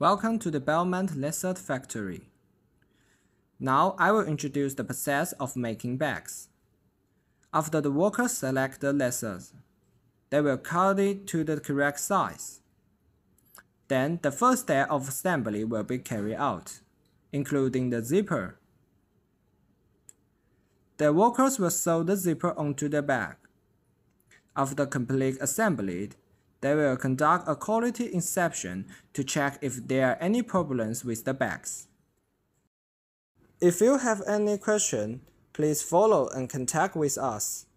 Welcome to the Bal Manent laser factory. Now I will introduce the process of making bags. After the workers select the lasers, they will cut it to the correct size. Then the first step of assembly will be carried out, including the zipper. The workers will sew the zipper onto the bag. After complete assembly, they will conduct a quality inspection to check if there are any problems with the bags. If you have any question, please follow and contact with us.